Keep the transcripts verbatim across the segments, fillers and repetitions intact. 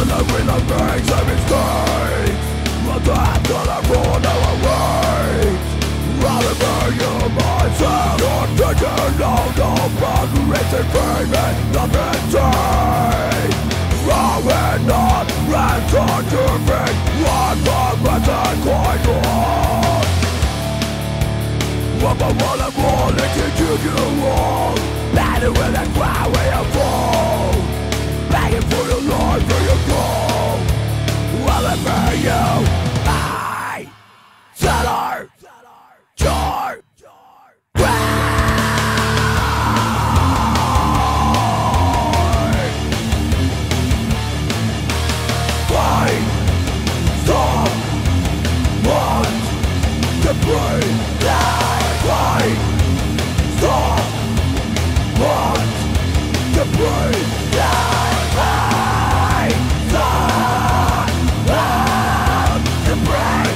live with the makes and mistakes. But that's all I run away. Remember you myself. You're taking out the boundaries and framing nothing safe. Growing up, return to fate. One moment and quite on. What I wanna want to continue on. Battle with a cry where you fall. Begging for your life where you go. Remember you, I, Settler, Jar, Fight, stop, want to breathe. Fight, stop, want to breathe. Fight, stop, want to breathe.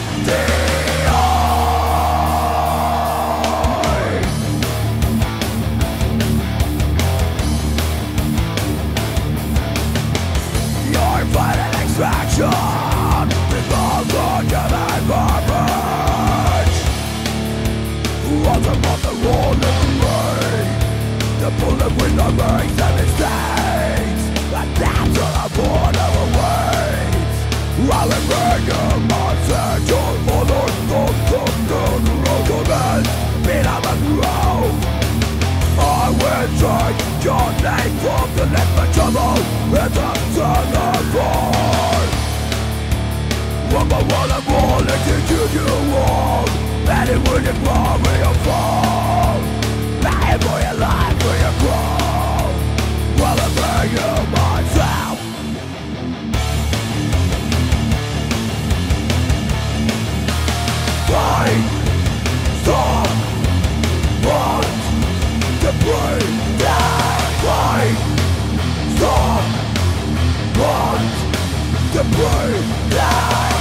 You're fighting extraction because of human garbage. What's above the wall in the rain? The bullet with the rings and mistakes. And that's all I wanna await. I'll bring you my second for the thoughts of the arguments. Beat up and grow. I will take your name from the next trouble. It's a son of God. What I wanna want to continue on. And it wouldn't fall where you fall. Bang for your life where you grow. While I bring you myself. Fight, stop, want to breathe. Fight, stop, want to breathe.